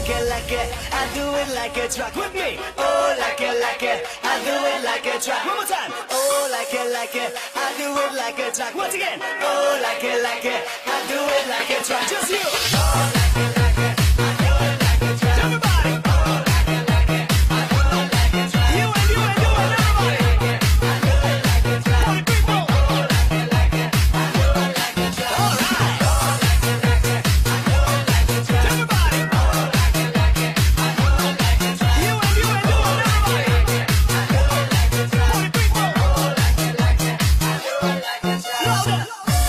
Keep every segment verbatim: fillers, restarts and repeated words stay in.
like it, like it, I do it like a track with me. Oh, like it, like it, I do it like a track. One more time. Oh, like it, like it, I do it like a track. Once again. Oh, like it, like it, I do it like a track. Just you. Oh, like it, like it, I do it like a track. Everybody. Oh, like it, like it, I do it like a track. You and you and you and everybody. I do it like a track. Party people. Oh, like it, like it, I do it like a track. All right. Oh, like it, like it, I do it like a track. Everybody. Oh, like it, like it, I do it like a track. You and you and you and everybody. I do it like a track. Party people. Oh, like it, like it, I do it like a track. Louder.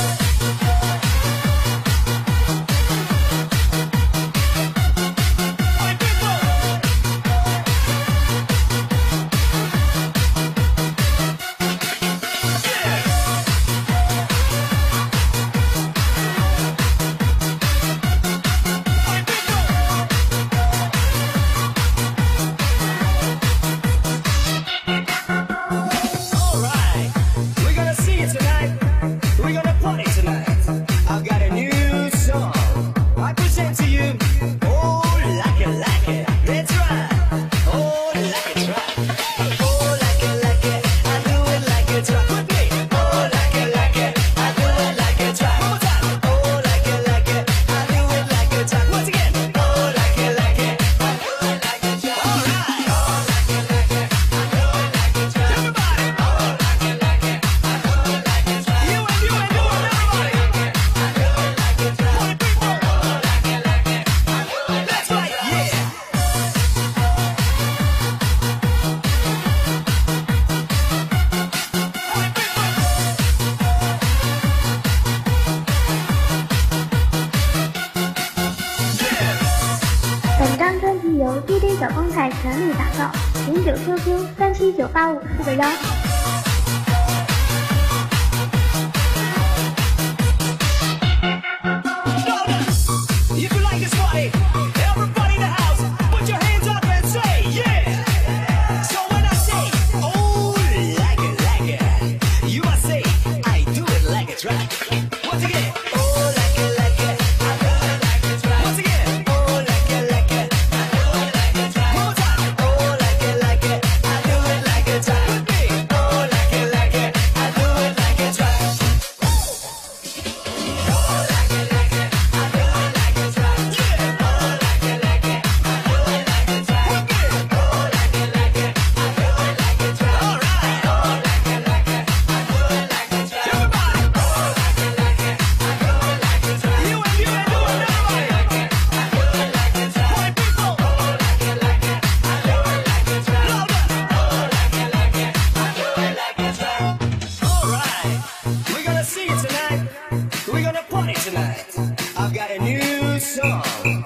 由 D J 小公台全力打造，零九 Q Q 三七九八五四个幺。 We're gonna party tonight. I've got a new song.